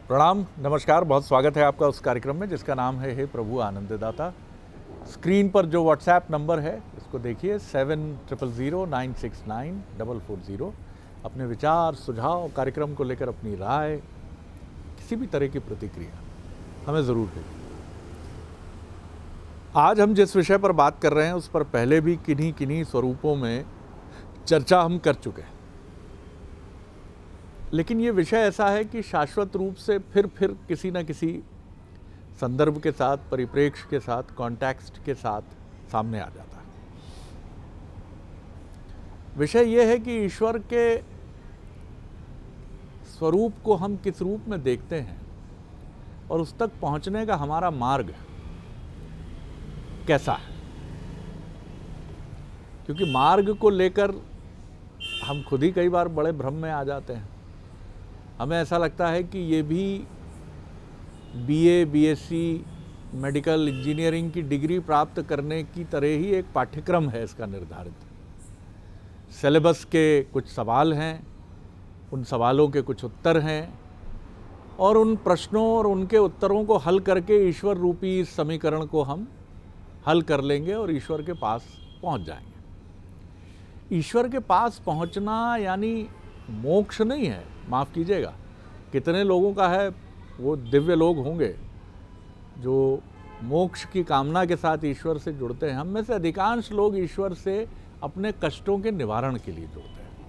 प्रणाम, नमस्कार। बहुत स्वागत है आपका उस कार्यक्रम में जिसका नाम है हे प्रभु आनंददाता। स्क्रीन पर जो व्हाट्सएप नंबर है इसको देखिए 7009694440। अपने विचार, सुझाव, कार्यक्रम को लेकर अपनी राय, किसी भी तरह की प्रतिक्रिया हमें ज़रूर दें। आज हम जिस विषय पर बात कर रहे हैं उस पर पहले भी किन्हीं स्वरूपों में चर्चा हम कर चुके हैं, लेकिन ये विषय ऐसा है कि शाश्वत रूप से फिर किसी न किसी संदर्भ के साथ, परिप्रेक्ष्य के साथ, कॉन्टेक्स्ट के साथ सामने आ जाता है। विषय ये है कि ईश्वर के स्वरूप को हम किस रूप में देखते हैं और उस तक पहुंचने का हमारा मार्ग कैसा है। क्योंकि मार्ग को लेकर हम खुद ही कई बार बड़े भ्रम में आ जाते हैं। हमें ऐसा लगता है कि ये भी बीए, बीएससी, मेडिकल इंजीनियरिंग की डिग्री प्राप्त करने की तरह ही एक पाठ्यक्रम है इसका निर्धारित। सिलेबस के कुछ सवाल हैं, उन सवालों के कुछ उत्तर हैं और उन प्रश्नों और उनके उत्तरों को हल करके ईश्वर रूपी इस समीकरण को हम हल कर लेंगे और ईश्वर के पास पहुंच जाएंगे। ईश्वर के पास पहुंचना यानी मोक्ष नहीं है, माफ़ कीजिएगा। कितने लोगों का है वो दिव्य लोग होंगे जो मोक्ष की कामना के साथ ईश्वर से जुड़ते हैं। हम में से अधिकांश लोग ईश्वर से अपने कष्टों के निवारण के लिए जुड़ते हैं।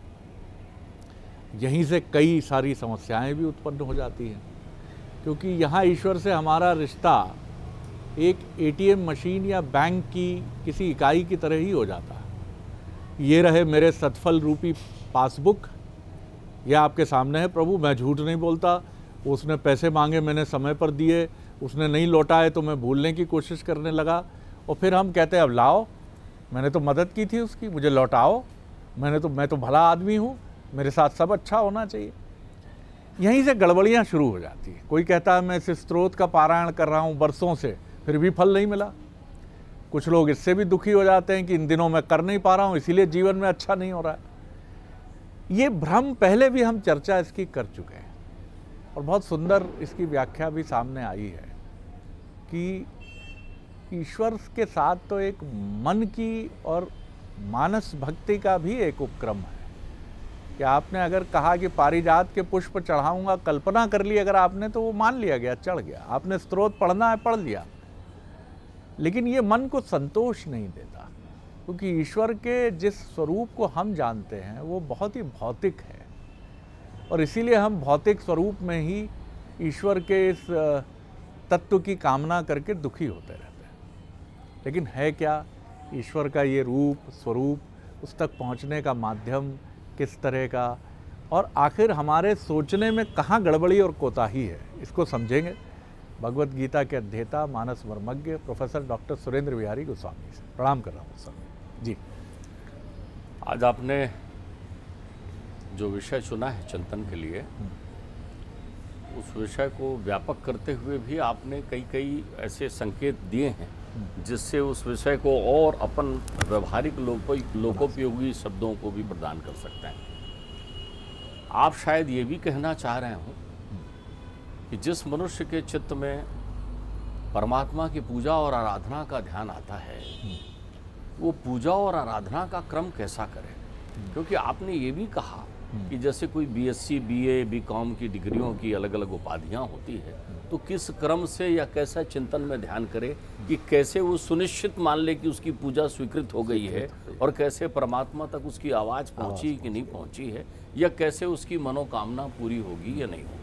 यहीं से कई सारी समस्याएं भी उत्पन्न हो जाती हैं, क्योंकि यहाँ ईश्वर से हमारा रिश्ता एक एटीएम मशीन या बैंक की किसी इकाई की तरह ही हो जाता है। ये रहे मेरे सतफल रूपी पासबुक, यह आपके सामने है प्रभु, मैं झूठ नहीं बोलता। उसने पैसे मांगे, मैंने समय पर दिए, उसने नहीं लौटाए तो मैं भूलने की कोशिश करने लगा और फिर हम कहते हैं अब लाओ, मैंने तो मदद की थी उसकी, मुझे लौटाओ, मैं तो भला आदमी हूँ, मेरे साथ सब अच्छा होना चाहिए। यहीं से गड़बड़ियाँ शुरू हो जाती है। कोई कहता है मैं इस स्त्रोत का पारायण कर रहा हूँ बरसों से, फिर भी फल नहीं मिला। कुछ लोग इससे भी दुखी हो जाते हैं कि इन दिनों मैं कर नहीं पा रहा हूँ इसीलिए जीवन में अच्छा नहीं हो रहा है। ये भ्रम पहले भी हम चर्चा इसकी कर चुके हैं और बहुत सुंदर इसकी व्याख्या भी सामने आई है कि ईश्वर के साथ तो एक मन की और मानस भक्ति का भी एक उपक्रम है कि आपने अगर कहा कि पारिजात के पुष्प चढ़ाऊंगा, कल्पना कर ली अगर आपने, तो वो मान लिया गया, चढ़ गया। आपने स्तोत्र पढ़ना है, पढ़ लिया, लेकिन ये मन को संतोष नहीं देता, क्योंकि ईश्वर के जिस स्वरूप को हम जानते हैं वो बहुत ही भौतिक है और इसीलिए हम भौतिक स्वरूप में ही ईश्वर के इस तत्व की कामना करके दुखी होते रहते हैं। लेकिन है क्या ईश्वर का ये रूप, स्वरूप, उस तक पहुंचने का माध्यम किस तरह का, और आखिर हमारे सोचने में कहाँ गड़बड़ी और कोताही है, इसको समझेंगे भगवत गीता के अध्येता, मानस मर्मज्ञ प्रोफेसर डॉक्टर सुरेंद्र बिहारी गोस्वामी से। प्रणाम कर रहा हूँ सर जी। आज आपने जो विषय चुना है चिंतन के लिए, उस विषय को व्यापक करते हुए भी आपने कई ऐसे संकेत दिए हैं जिससे उस विषय को और अपन व्यवहारिक लोकोपयोगी शब्दों को भी प्रदान कर सकते हैं। आप शायद ये भी कहना चाह रहे हो कि जिस मनुष्य के चित्त में परमात्मा की पूजा और आराधना का ध्यान आता है, वो पूजा और आराधना का क्रम कैसा करे। क्योंकि आपने ये भी कहा कि जैसे कोई बीएससी, बीए, बीकॉम की डिग्रियों की अलग अलग उपाधियां होती है, तो किस क्रम से या कैसा चिंतन में ध्यान करे कि कैसे वो सुनिश्चित मान ले कि उसकी पूजा स्वीकृत हो गई है और कैसे परमात्मा तक उसकी आवाज़ पहुंची कि नहीं पहुंची है, या कैसे उसकी मनोकामना पूरी होगी या नहीं होगी।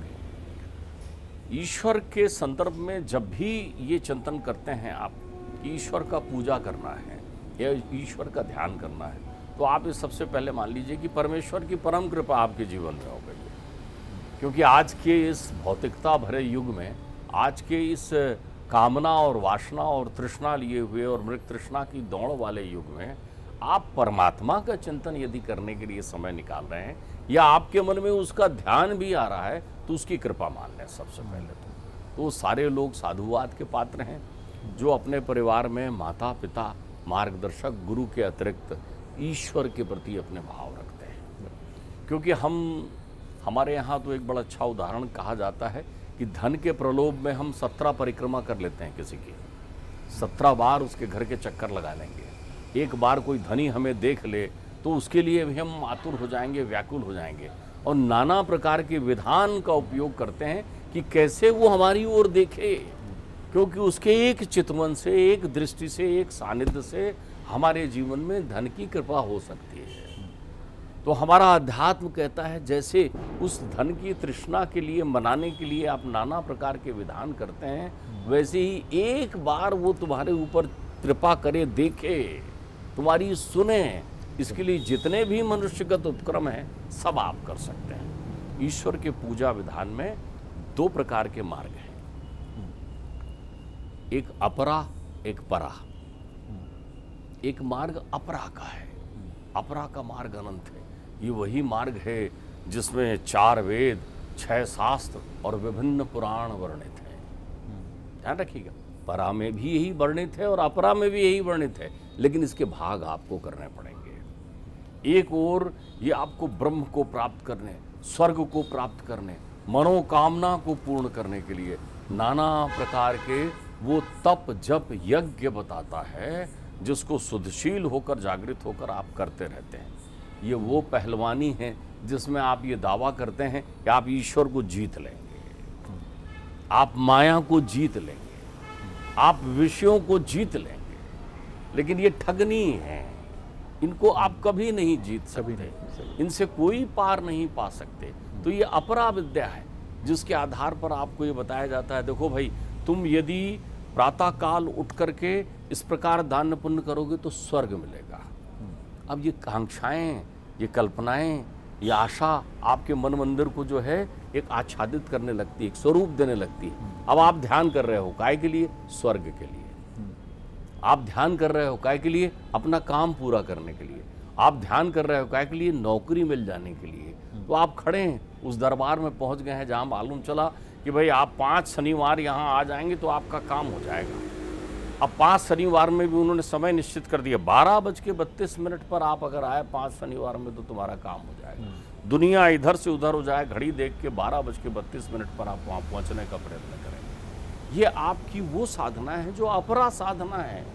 ईश्वर के संदर्भ में जब भी ये चिंतन करते हैं आप कि ईश्वर का पूजा करना है या ईश्वर का ध्यान करना है, तो आप इस सबसे पहले मान लीजिए कि परमेश्वर की परम कृपा आपके जीवन में हो गई है। क्योंकि आज के इस भौतिकता भरे युग में, आज के इस कामना और वासना और तृष्णा लिए हुए और मृग तृष्णा की दौड़ वाले युग में आप परमात्मा का चिंतन यदि करने के लिए समय निकाल रहे हैं या आपके मन में उसका ध्यान भी आ रहा है, तो उसकी कृपा मान लें सबसे पहले। तो सारे लोग साधुवाद के पात्र हैं जो अपने परिवार में माता पिता, मार्गदर्शक, गुरु के अतिरिक्त ईश्वर के प्रति अपने भाव रखते हैं। क्योंकि हम हमारे यहाँ तो एक बड़ा अच्छा उदाहरण कहा जाता है कि धन के प्रलोभ में हम 17 परिक्रमा कर लेते हैं किसी की, 17 बार उसके घर के चक्कर लगा लेंगे। एक बार कोई धनी हमें देख ले तो उसके लिए भी हम आतुर हो जाएंगे, व्याकुल हो जाएंगे, और नाना प्रकार के विधान का उपयोग करते हैं कि कैसे वो हमारी ओर देखे, क्योंकि उसके एक चितवन से, एक दृष्टि से, एक सानिध्य से हमारे जीवन में धन की कृपा हो सकती है। तो हमारा अध्यात्म कहता है जैसे उस धन की तृष्णा के लिए, मनाने के लिए आप नाना प्रकार के विधान करते हैं, वैसे ही एक बार वो तुम्हारे ऊपर कृपा करे, देखे, तुम्हारी सुने, इसके लिए जितने भी मनुष्यगत उपक्रम हैं सब आप कर सकते हैं। ईश्वर के पूजा विधान में 2 प्रकार के मार्ग हैं, एक अपरा, एक परा। एक मार्ग अपरा का है, अपरा का मार्ग अनंत है। ये वही मार्ग है जिसमें 4 वेद, 6 शास्त्र और विभिन्न पुराण वर्णित हैं। ध्यान रखिएगा, परा में भी यही वर्णित है और अपरा में भी यही वर्णित है, लेकिन इसके भाग आपको करने पड़ेंगे। एक ओर ये आपको ब्रह्म को प्राप्त करने, स्वर्ग को प्राप्त करने, मनोकामना को पूर्ण करने के लिए नाना प्रकार के वो तप जप यज्ञ बताता है, जिसको शुद्धशील होकर, जागृत होकर आप करते रहते हैं। ये वो पहलवानी है जिसमें आप ये दावा करते हैं कि आप ईश्वर को जीत लेंगे, आप माया को जीत लेंगे, आप विषयों को जीत लेंगे, लेकिन ये ठगनी है, इनको आप कभी नहीं जीत सकते, इनसे कोई पार नहीं पा सकते। तो ये अपरा विद्या है जिसके आधार पर आपको ये बताया जाता है, देखो भाई, तुम यदि प्रातः काल उठ करके इस प्रकार दान पुण्य करोगे तो स्वर्ग मिलेगा। अब ये कांक्षाएं, ये कल्पनाएं, ये आशा आपके मन मंदिर को जो है एक आच्छादित करने लगती है, एक स्वरूप देने लगती है। अब आप ध्यान कर रहे हो काय के लिए? स्वर्ग के लिए। आप ध्यान कर रहे हो काय के लिए? अपना काम पूरा करने के लिए। आप ध्यान कर रहे हो काय के लिए? नौकरी मिल जाने के लिए। तो आप खड़े हैं, उस दरबार में पहुंच गए हैं जहां मालूम चला कि भाई आप 5 शनिवार यहाँ आ जाएंगे तो आपका काम हो जाएगा। अब 5 शनिवार में भी उन्होंने समय निश्चित कर दिया, 12:32 पर आप अगर आए 5 शनिवार में तो तुम्हारा काम हो जाएगा। दुनिया इधर से उधर हो जाए, घड़ी देख के 12:32 पर आप वहाँ पहुँचने का प्रयत्न करेंगे। ये आपकी वो साधना है जो अपरा साधना है।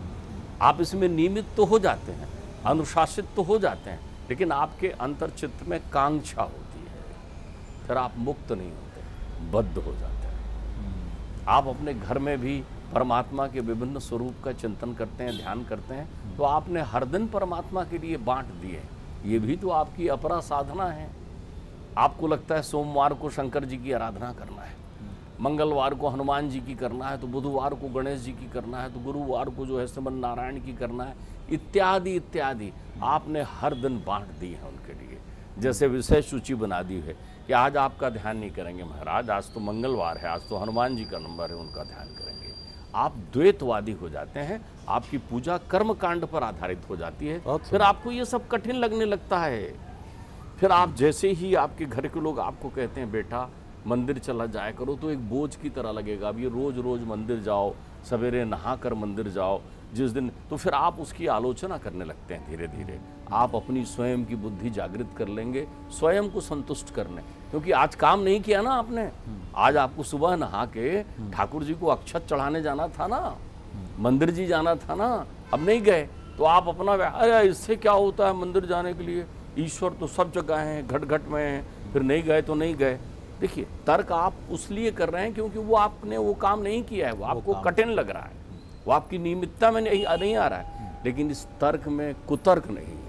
आप इसमें नियमित तो हो जाते हैं, अनुशासित तो हो जाते हैं, लेकिन आपके अंतर्चित्त में कांक्षा होती है, फिर आप मुक्त नहीं होते, बद्ध हो जाते हैं। आप अपने घर में भी परमात्मा के विभिन्न स्वरूप का चिंतन करते हैं, ध्यान करते हैं, तो आपने हर दिन परमात्मा के लिए बांट दिए। ये भी तो आपकी अपरा साधना है। आपको लगता है सोमवार को शंकर जी की आराधना करना है, मंगलवार को हनुमान जी की करना है, तो बुधवार को गणेश जी की करना है, तो गुरुवार को जो है श्रीमन नारायण की करना है, इत्यादि इत्यादि आपने हर दिन बांट दी है उनके लिए। जैसे विषय सूची बना दी है कि आज आपका ध्यान नहीं करेंगे महाराज, आज तो मंगलवार है, आज तो हनुमान जी का नंबर है, उनका ध्यान करेंगे। आप द्वैतवादी हो जाते हैं, आपकी पूजा कर्म कांड पर आधारित हो जाती है, फिर आपको ये सब कठिन लगने लगता है। फिर आप जैसे ही आपके घर के लोग आपको कहते हैं बेटा मंदिर चला जाया करो, तो एक बोझ की तरह लगेगा। अब ये रोज रोज मंदिर जाओ, सवेरे नहा कर मंदिर जाओ जिस दिन, तो फिर आप उसकी आलोचना करने लगते हैं। धीरे धीरे आप अपनी स्वयं की बुद्धि जागृत कर लेंगे, स्वयं को संतुष्ट करने, क्योंकि आज काम नहीं किया ना आपने। आज आपको सुबह नहा के ठाकुर जी को अक्षत चढ़ाने जाना था ना, मंदिर जी जाना था ना, अब नहीं गए तो आप अपना अरे इससे क्या होता है मंदिर जाने के लिए, ईश्वर तो सब जगह हैं, घट घट में हैं, फिर नहीं गए तो नहीं गए। देखिए, तर्क आप उस लिए कर रहे हैं क्योंकि वो आपने वो काम नहीं किया है, वो आपको कठिन लग रहा है, वो आपकी नियमितता में नहीं आ रहा है। लेकिन इस तर्क में कुतर्क नहीं है,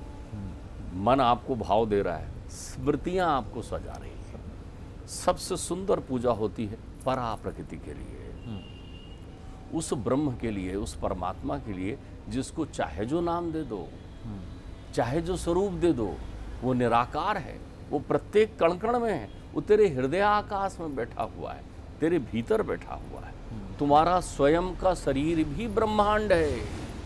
मन आपको भाव दे रहा है, स्मृतियां आपको सजा रही है। सबसे सुंदर पूजा होती है परा प्रकृति के लिए, उस ब्रह्म के लिए, उस परमात्मा के लिए जिसको चाहे जो नाम दे दो, चाहे जो स्वरूप दे दो, वो निराकार है, वो प्रत्येक कण कण में है, वो तेरे हृदय आकाश में बैठा हुआ है, तेरे भीतर बैठा हुआ है। तुम्हारा स्वयं का शरीर भी ब्रह्मांड है।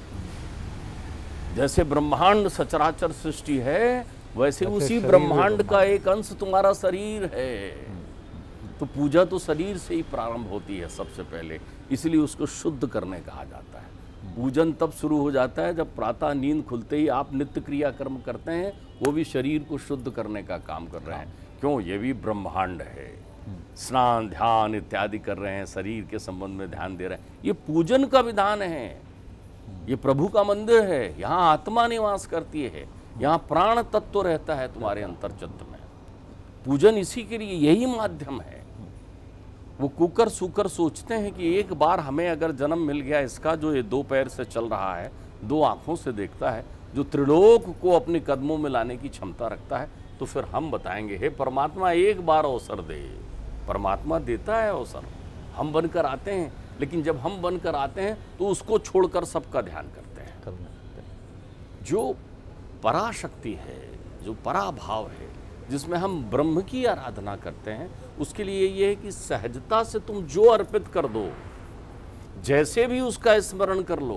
जैसे ब्रह्मांड सचराचर सृष्टि है, वैसे उसी ब्रह्मांड का एक अंश तुम्हारा शरीर है। तो पूजा तो शरीर से ही प्रारंभ होती है सबसे पहले, इसलिए उसको शुद्ध करने कहा जाता है। पूजन तब शुरू हो जाता है जब प्रातः नींद खुलते ही आप नित्य क्रिया कर्म करते हैं, वो भी शरीर को शुद्ध करने का काम कर रहे हैं। क्यों, ये भी ब्रह्मांड है। स्नान ध्यान इत्यादि कर रहे हैं, शरीर के संबंध में ध्यान दे रहे हैं, ये पूजन का विधान है। ये प्रभु का मंदिर है, यहाँ आत्मा निवास करती है, यहाँ प्राण तत्व रहता है तुम्हारे अंतर्चित्त में। पूजन इसी के लिए, यही माध्यम है। वो कुकर सुकर सोचते हैं कि एक बार हमें अगर जन्म मिल गया इसका, जो ये 2 पैर से चल रहा है, 2 आंखों से देखता है, जो त्रिलोक को अपने कदमों में लाने की क्षमता रखता है, तो फिर हम बताएंगे हे परमात्मा एक बार अवसर दे। परमात्मा देता है अवसर, हम बनकर आते हैं, लेकिन जब हम बनकर आते हैं तो उसको छोड़कर सबका ध्यान करते हैं। जो पराशक्ति है, जो पराभाव है, जिसमें हम ब्रह्म की आराधना करते हैं, उसके लिए ये है कि सहजता से तुम जो अर्पित कर दो, जैसे भी उसका स्मरण कर लो,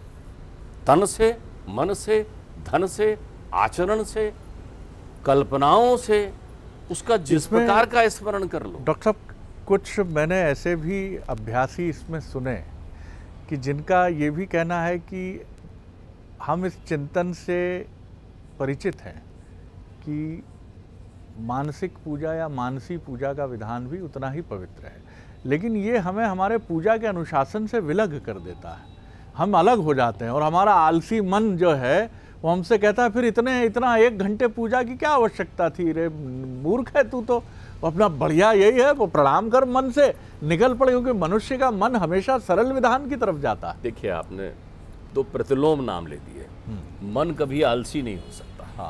तन से, मन से, धन से, आचरण से, कल्पनाओं से, उसका जिस प्रकार का स्मरण कर लो। डॉक्टर साहब, कुछ मैंने ऐसे भी अभ्यासी इसमें सुने कि जिनका ये भी कहना है कि हम इस चिंतन से परिचित हैं कि मानसिक पूजा या मानसी पूजा का विधान भी उतना ही पवित्र है, लेकिन ये हमें हमारे पूजा के अनुशासन से विलग कर देता है। हम अलग हो जाते हैं और हमारा आलसी मन जो है वो हमसे कहता है फिर इतना 1 घंटे पूजा की क्या आवश्यकता थी रे, मूर्ख है तू तो। अपना बढ़िया यही है, वो प्रणाम कर, मन से निकल पड़े, क्योंकि मनुष्य का मन हमेशा सरल विधान की तरफ जाता है। देखिए, आपने 2 प्रतिलोम नाम ले दिए। मन कभी आलसी नहीं हो सकता।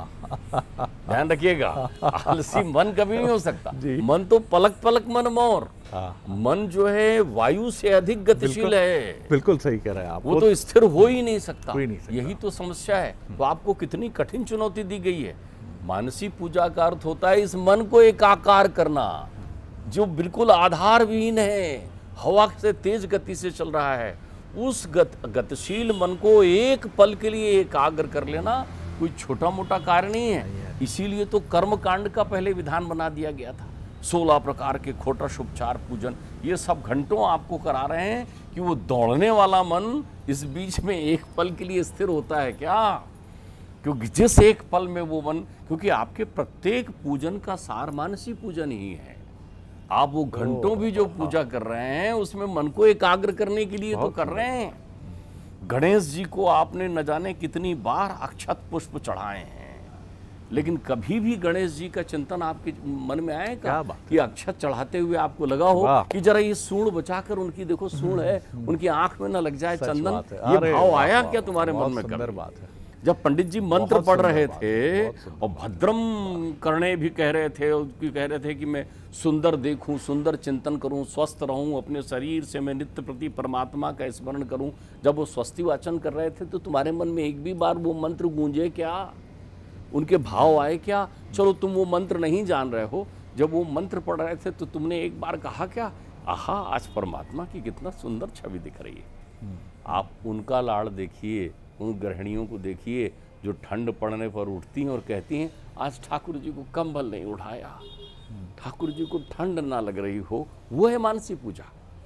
हाँ। ध्यान रखिएगा, आलसी मन कभी नहीं हो सकता। मन तो पलक पलक मन मोर। मन जो है वायु से अधिक गतिशील है। बिल्कुल सही कह रहे हैं आप। वो तो स्थिर हो ही नहीं सकता। यही तो समस्या है। तो आपको कितनी कठिन चुनौती दी गई है। मानसी पूजा का अर्थ होता है इस मन को एकाकार करना, जो बिल्कुल आधारविहीन है, हवा से तेज गति से चल रहा है। उस गतिशील मन को एक पल के लिए एकाग्र कर लेना कोई छोटा मोटा कार्य नहीं है। इसीलिए तो कर्म कांड का पहले विधान बना दिया गया था। 16 प्रकार के खोटश उपचार पूजन, ये सब घंटों आपको करा रहे हैं कि वो दौड़ने वाला मन इस बीच में एक पल के लिए स्थिर होता है क्या? क्योंकि जिस एक पल में वो मन, क्योंकि आपके प्रत्येक पूजन का सार मानसी पूजन ही है। आप वो घंटों भी जो पूजा कर रहे हैं उसमें मन को एकाग्र करने के लिए तो कर रहे हैं। गणेश जी को आपने न जाने कितनी बार अक्षत पुष्प चढ़ाए हैं, लेकिन कभी भी गणेश जी का चिंतन आपके मन में आएगा कि अक्षत चढ़ाते हुए आपको लगा हो कि जरा ये सूंड बचाकर उनकी, देखो सूंड है, उनकी आंख में न लग जाए चंदन। ये भाव आया क्या तुम्हारे मन में? सुंदर बात है। जब पंडित जी मंत्र पढ़ रहे थे और भद्रम करने भी कह रहे थे कि मैं सुंदर देखूं, सुंदर चिंतन करूं, स्वस्थ रहूं, अपने शरीर से मैं नित्य प्रति परमात्मा का स्मरण करूं, जब वो स्वस्ति वाचन कर रहे थे तो तुम्हारे मन में एक भी बार वो मंत्र गूंजे क्या? उनके भाव आए क्या? चलो तुम वो मंत्र नहीं जान रहे हो, जब वो मंत्र पढ़ रहे थे तो तुमने एक बार कहा क्या, आहा आज परमात्मा की कितना सुंदर छवि दिख रही है। आप उनका लाड़ देखिए, उन गृहिणियों को देखिए जो ठंड पड़ने पर उठती हैं और कहती हैं आज ठाकुर जी को कंबल नहीं उठाया, ठाकुर जी को ठंड ना लग रही हो। वो है मानसी पूजा,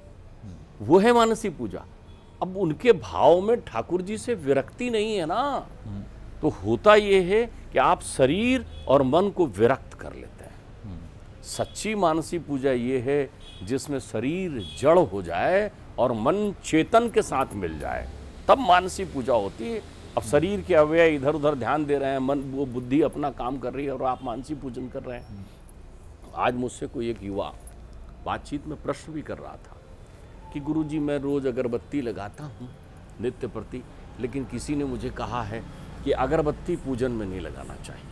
वो है मानसी पूजा। अब उनके भाव में ठाकुर जी से विरक्ति नहीं है ना, तो होता ये है कि आप शरीर और मन को विरक्त कर लेते हैं। सच्ची मानसी पूजा ये है जिसमें शरीर जड़ हो जाए और मन चेतन के साथ मिल जाए, तब मानसी पूजा होती है। अब शरीर के अवयव इधर उधर ध्यान दे रहे हैं, मन वो बुद्धि अपना काम कर रही है और आप मानसी पूजन कर रहे हैं। आज मुझसे कोई एक युवा बातचीत में प्रश्न भी कर रहा था कि गुरुजी मैं रोज अगरबत्ती लगाता हूँ नित्य प्रति, लेकिन किसी ने मुझे कहा है कि अगरबत्ती पूजन में नहीं लगाना चाहिए।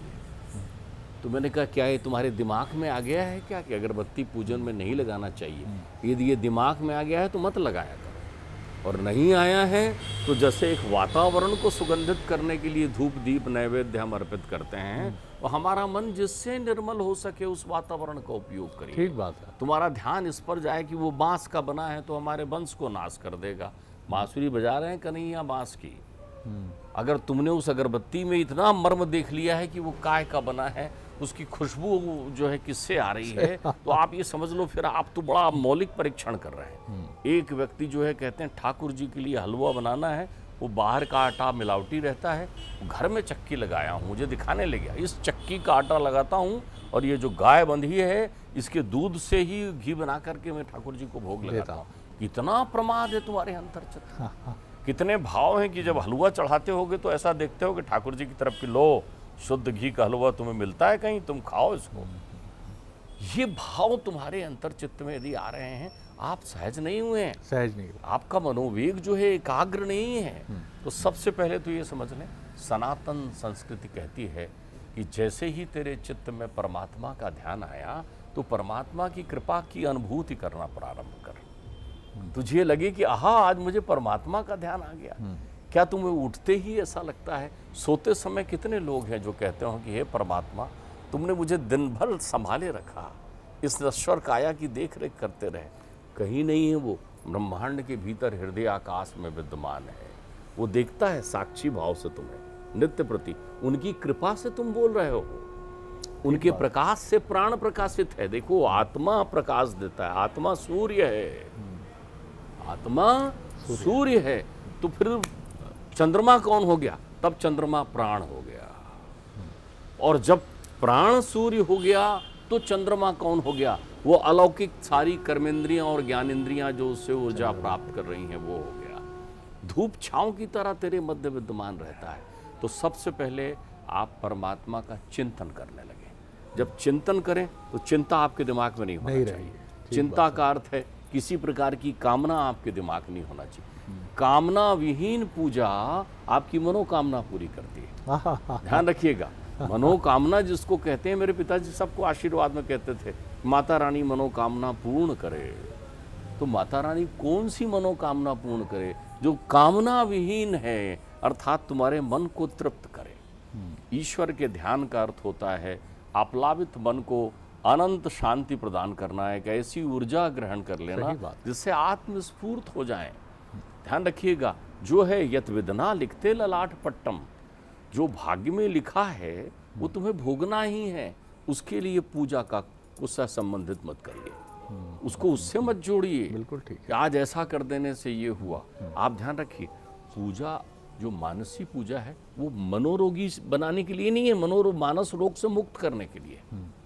तो मैंने कहा क्या ये तुम्हारे दिमाग में आ गया है क्या कि अगरबत्ती पूजन में नहीं लगाना चाहिए? यदि ये दिमाग में आ गया है तो मत लगाया करो, और नहीं आया है तो जैसे एक वातावरण को सुगंधित करने के लिए धूप दीप नैवेद्य हम अर्पित करते हैं, तो हमारा मन जिससे निर्मल हो सके उस वातावरण का उपयोग करिए। ठीक बात है। तुम्हारा ध्यान इस पर जाए कि वो बांस का बना है तो हमारे वंश को नाश कर देगा। बांसुरी बजा रहे हैं कन्हैया बांस की, अगर तुमने उस अगरबत्ती में इतना मर्म देख लिया है कि वो काय का बना है, उसकी खुशबू जो है किससे आ रही है, तो आप ये समझ लो फिर आप तो बड़ा मौलिक परीक्षण कर रहे हैं। एक व्यक्ति जो है कहते हैं ठाकुर जी के लिए हलवा बनाना है, वो बाहर का आटा मिलावटी रहता है। घर में चक्की लगाया हूँ, मुझे दिखाने ले गया, इस चक्की का आटा लगाता हूँ और ये जो गाय बंधी है इसके दूध से ही घी बना करके मैं ठाकुर जी को भोग लगाता हूँ। कितना प्रमाद है तुम्हारे अंतर्चित्त, कितने भाव हैं कि जब हलवा चढ़ाते होगे तो ऐसा देखते हो कि ठाकुर जी की तरफ की लो शुद्ध घी का हलवा तुम्हें मिलता है कहीं, तुम खाओ इसको। ये भाव तुम्हारे अंतर्चित्त में यदि आ रहे हैं, आप सहज नहीं हुए हैं, सहज नहीं, आपका मनोवेग जो है एकाग्र नहीं है, तो सबसे पहले तो ये समझ लें, सनातन संस्कृति कहती है कि जैसे ही तेरे चित्त में परमात्मा का ध्यान आया तो परमात्मा की कृपा की अनुभूति करना प्रारंभ कर। तुझे लगे कि आहा आज मुझे परमात्मा का ध्यान आ गया। क्या तुम्हें उठते ही ऐसा लगता है? सोते समय कितने लोग हैं जो कहते हो कि हे परमात्मा, तुमने मुझे दिन भर संभाले रखा, इस नश्वर काया की देख रेख करते रहे। कहीं नहीं है वो, ब्रह्मांड के भीतर हृदय आकाश में विद्यमान है। वो देखता है साक्षी भाव से तुम्हें नित्य प्रति, उनकी कृपा से तुम बोल रहे हो, उनके प्रकाश से प्राण प्रकाशित है। देखो आत्मा प्रकाश देता है, आत्मा सूर्य है, आत्मा सूर्य है, तो फिर चंद्रमा कौन हो गया? तब चंद्रमा प्राण हो गया। और जब प्राण सूर्य हो गया तो चंद्रमा कौन हो गया? वो अलौकिक सारी कर्मेंद्रियां और ज्ञानेंद्रियां जो उससे ऊर्जा प्राप्त कर रही हैं वो हो गया। धूप छांव की तरह तेरे मध्य विद्यमान रहता है। तो सबसे पहले आप परमात्मा का चिंतन करने लगे। जब चिंतन करें तो चिंता आपके दिमाग में नहीं होना चाहिए। चिंता का अर्थ है किसी प्रकार की कामना आपके दिमाग में नहीं होना चाहिए। कामना विहीन पूजा आपकी मनोकामना पूरी करती है। ध्यान रखिएगा, मनोकामना जिसको कहते हैं, मेरे पिताजी सबको आशीर्वाद में कहते थे, माता रानी मनोकामना पूर्ण करे। तो माता रानी कौन सी मनोकामना पूर्ण करे? जो कामना विहीन है, अर्थात तुम्हारे मन को तृप्त करे। ईश्वर के ध्यान का अर्थ होता है आप्लावित मन को अनंत शांति प्रदान करना, एक ऐसी ऊर्जा ग्रहण कर लेना जिससे आत्मस्फूर्त हो जाए। ध्यान रखिएगा, जो है यत विदना लिखते ललाट पट्टम, जो भाग्य में लिखा है वो तुम्हें भोगना ही है। उसके लिए पूजा का उससे संबंधित मत करिए, उसको उससे मत जोड़िए। बिल्कुल ठीक है। आज ऐसा कर देने से ये हुआ। आप ध्यान रखिए, पूजा जो मानसी पूजा है वो मनोरोगी बनाने के लिए नहीं है, मानस रोग से मुक्त करने के लिए।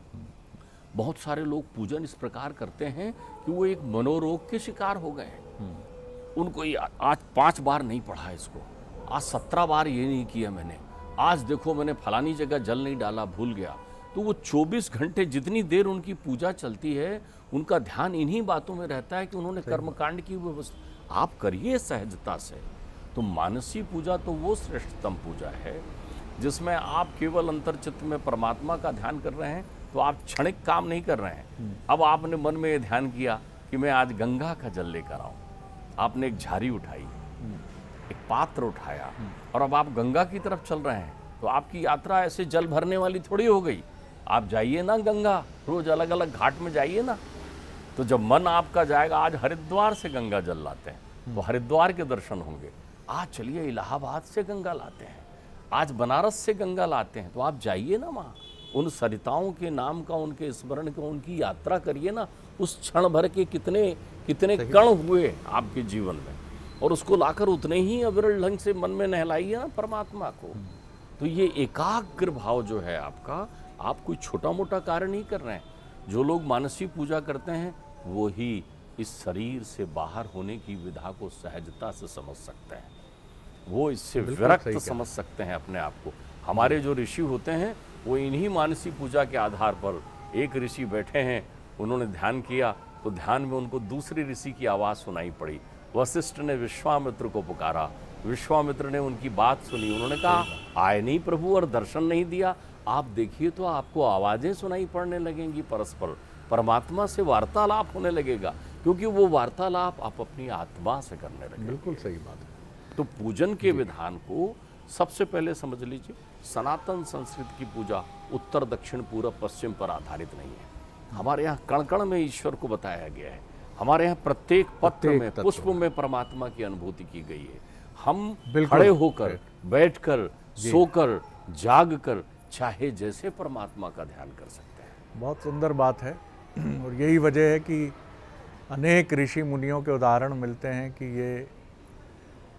बहुत सारे लोग पूजन इस प्रकार करते हैं कि वो एक मनोरोग के शिकार हो गए हैं। उनको आज 5 बार नहीं पढ़ा इसको, आज 17 बार ये नहीं किया मैंने, आज देखो मैंने फलानी जगह जल नहीं डाला, भूल गया। तो वो 24 घंटे जितनी देर उनकी पूजा चलती है उनका ध्यान इन्हीं बातों में रहता है कि उन्होंने कर्मकांड की व्यवस्था। आप करिए सहजता से। तो मानसी पूजा तो वो श्रेष्ठतम पूजा है जिसमें आप केवल अंतर्चित्त में परमात्मा का ध्यान कर रहे हैं। तो आप क्षणिक काम नहीं कर रहे हैं। अब आपने मन में ये ध्यान किया कि मैं आज गंगा का जल लेकर आऊं। आपने एक झारी उठाई, एक पात्र उठाया और अब आप गंगा की तरफ चल रहे हैं। तो आपकी यात्रा ऐसे जल भरने वाली थोड़ी हो गई। आप जाइए ना गंगा, रोज अलग अलग घाट में जाइए ना। तो जब मन आपका जाएगा, आज हरिद्वार से गंगा जल लाते हैं तो हरिद्वार के दर्शन होंगे। आज चलिए इलाहाबाद से गंगा लाते हैं, आज बनारस से गंगा लाते हैं। तो आप जाइए ना वहाँ, उन सरिताओं के नाम का, उनके स्मरण का, उनकी यात्रा करिए ना। उस क्षण भर के कितने कण हुए आपके जीवन में, और उसको लाकर उतने ही अविरल ढंग से मन में नहलाइए ना परमात्मा को। तो ये एकाग्र भाव जो है आपका, आप कोई छोटा मोटा कार्य नहीं कर रहे हैं। जो लोग मानसी पूजा करते हैं वो ही इस शरीर से बाहर होने की विधा को सहजता से समझ सकते हैं, वो इससे विरक्त समझ सकते हैं अपने आप को। हमारे जो ऋषि होते हैं वो इन्हीं मानसी पूजा के आधार पर, एक ऋषि बैठे हैं, उन्होंने ध्यान किया तो ध्यान में उनको दूसरे ऋषि की आवाज़ सुनाई पड़ी। वशिष्ठ ने विश्वामित्र को पुकारा, विश्वामित्र ने उनकी बात सुनी, उन्होंने कहा आए नहीं प्रभु और दर्शन नहीं दिया। आप देखिए तो आपको आवाज़ें सुनाई पड़ने लगेंगी, परस्पर परमात्मा से वार्तालाप होने लगेगा, क्योंकि वो वार्तालाप आप अपनी आत्मा से करने लगे। बिल्कुल सही बात है। तो पूजन के विधान को सबसे पहले समझ लीजिए, सनातन संस्कृति की पूजा उत्तर दक्षिण पूर्व पश्चिम पर आधारित नहीं है। हमारे यहाँ कण कण में ईश्वर को बताया गया है। हमारे यहाँ प्रत्येक पत्र में, पुष्प में परमात्मा की अनुभूति की गई है। हम खड़े होकर, बैठकर, सोकर, जागकर, चाहे जैसे परमात्मा का ध्यान कर सकते हैं। बहुत सुंदर बात है। और यही वजह है कि अनेक ऋषि मुनियों के उदाहरण मिलते हैं कि ये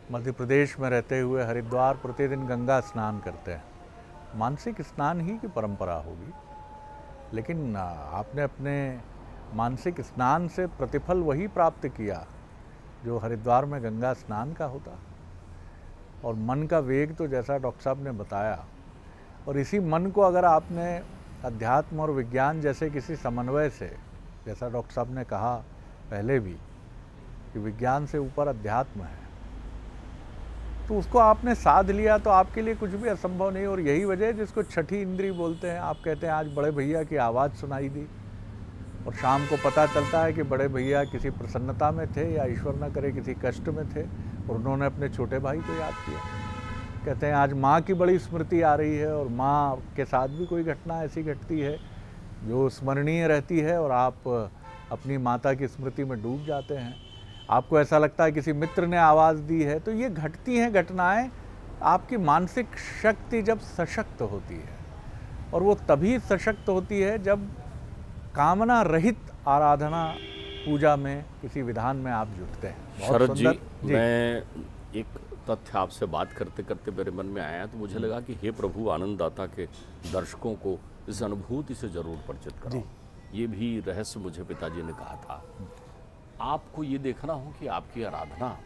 मध्य प्रदेश में रहते हुए हरिद्वार प्रतिदिन गंगा स्नान करते हैं। मानसिक स्नान ही की परंपरा होगी, लेकिन आपने अपने मानसिक स्नान से प्रतिफल वही प्राप्त किया जो हरिद्वार में गंगा स्नान का होता। और मन का वेग तो जैसा डॉक्टर साहब ने बताया, और इसी मन को अगर आपने अध्यात्म और विज्ञान जैसे किसी समन्वय से, जैसा डॉक्टर साहब ने कहा पहले भी कि विज्ञान से ऊपर अध्यात्म है, तो उसको आपने साध लिया तो आपके लिए कुछ भी असंभव नहीं। और यही वजह है जिसको छठी इंद्री बोलते हैं। आप कहते हैं आज बड़े भैया की आवाज़ सुनाई दी, और शाम को पता चलता है कि बड़े भैया किसी प्रसन्नता में थे या ईश्वर न करे किसी कष्ट में थे, और उन्होंने अपने छोटे भाई को याद किया। कहते हैं आज माँ की बड़ी स्मृति आ रही है, और माँ के साथ भी कोई घटना ऐसी घटती है जो स्मरणीय रहती है, और आप अपनी माता की स्मृति में डूब जाते हैं। आपको ऐसा लगता है किसी मित्र ने आवाज़ दी है। तो ये घटती हैं घटनाएं आपकी मानसिक शक्ति जब सशक्त होती है, और वो तभी सशक्त होती है जब कामना रहित आराधना पूजा में किसी विधान में आप जुटते हैं। शरद जी, मैं एक तथ्य आपसे बात करते करते मेरे मन में आया, तो मुझे लगा कि हे प्रभु आनंददाता के दर्शकों को इस अनुभूति से जरूर परिचित कराओ। ये भी रहस्य मुझे पिताजी ने कहा था। आपको ये देखना हो कि आपकी आराधना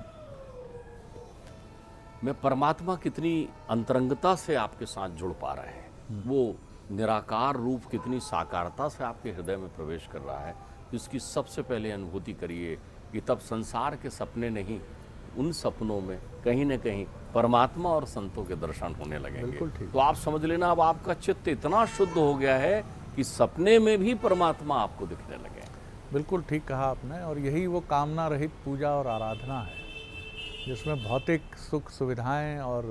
में परमात्मा कितनी अंतरंगता से आपके साथ जुड़ पा रहे हैं, वो निराकार रूप कितनी साकारता से आपके हृदय में प्रवेश कर रहा है। इसकी सबसे पहले अनुभूति करिए कि तब संसार के सपने नहीं, उन सपनों में कहीं न कहीं परमात्मा और संतों के दर्शन होने लगेंगे। तो आप समझ लेना, अब आपका चित्त इतना शुद्ध हो गया है कि सपने में भी परमात्मा आपको दिखने लगे। बिल्कुल ठीक कहा आपने। और यही वो कामना रहित पूजा और आराधना है जिसमें भौतिक सुख सुविधाएं और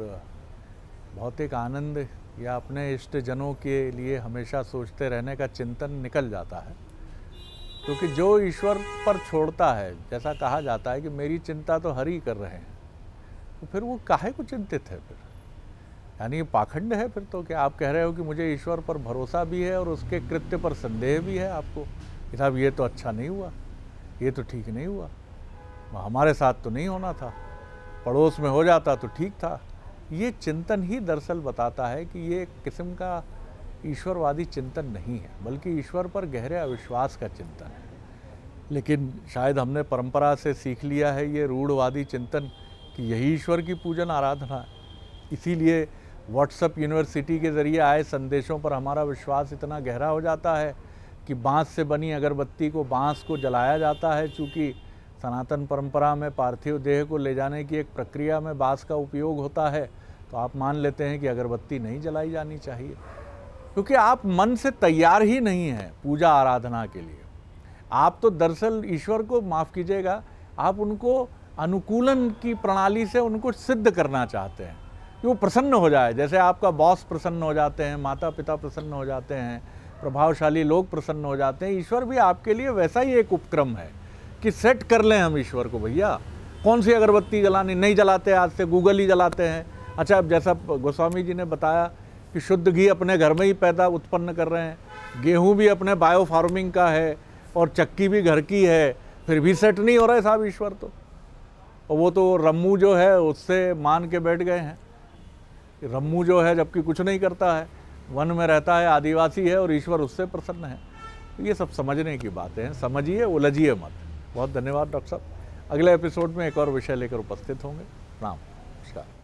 भौतिक आनंद या अपने इष्ट जनों के लिए हमेशा सोचते रहने का चिंतन निकल जाता है। क्योंकि जो ईश्वर पर छोड़ता है, जैसा कहा जाता है कि मेरी चिंता तो हरि कर रहे हैं, तो फिर वो काहे को चिंतित है फिर? यानी ये पाखंड है फिर तो। क्या आप कह रहे हो कि मुझे ईश्वर पर भरोसा भी है और उसके कृत्य पर संदेह भी है आपको कि साहब ये तो अच्छा नहीं हुआ, ये तो ठीक नहीं हुआ, हमारे साथ तो नहीं होना था, पड़ोस में हो जाता तो ठीक था। ये चिंतन ही दरअसल बताता है कि ये एक किस्म का ईश्वरवादी चिंतन नहीं है, बल्कि ईश्वर पर गहरे अविश्वास का चिंतन है। लेकिन शायद हमने परंपरा से सीख लिया है ये रूढ़वादी चिंतन कि यही ईश्वर की पूजन आराधना है। इसीलिए व्हाट्सएप यूनिवर्सिटी के ज़रिए आए संदेशों पर हमारा विश्वास इतना गहरा हो जाता है कि बाँस से बनी अगरबत्ती को बाँस को जलाया जाता है। चूँकि सनातन परंपरा में पार्थिव देह को ले जाने की एक प्रक्रिया में बाँस का उपयोग होता है, तो आप मान लेते हैं कि अगरबत्ती नहीं जलाई जानी चाहिए, क्योंकि आप मन से तैयार ही नहीं हैं पूजा आराधना के लिए। आप तो दरअसल ईश्वर को, माफ़ कीजिएगा, आप उनको अनुकूलन की प्रणाली से उनको सिद्ध करना चाहते हैं कि वो प्रसन्न हो जाए। जैसे आपका बॉस प्रसन्न हो जाते हैं, माता पिता प्रसन्न हो जाते हैं, प्रभावशाली लोग प्रसन्न हो जाते हैं। ईश्वर भी आपके लिए वैसा ही एक उपक्रम है कि सेट कर लें हम ईश्वर को। भैया कौन सी अगरबत्ती जलानी, नहीं जलाते, आज से गूगल ही जलाते हैं। अच्छा, अब जैसा गोस्वामी जी ने बताया कि शुद्ध घी अपने घर में ही पैदा उत्पन्न कर रहे हैं, गेहूं भी अपने बायो फार्मिंग का है, और चक्की भी घर की है, फिर भी सेट नहीं हो रहा है साहब ईश्वर तो। और वो तो रम्मू जो है उससे मान के बैठ गए हैं। रम्मू जो है जबकि कुछ नहीं करता है, वन में रहता है, आदिवासी है, और ईश्वर उससे प्रसन्न है। ये सब समझने की बातें हैं, समझिए, उलझिए मत। बहुत धन्यवाद डॉक्टर साहब। अगले एपिसोड में एक और विषय लेकर उपस्थित होंगे। प्रणाम, नमस्कार।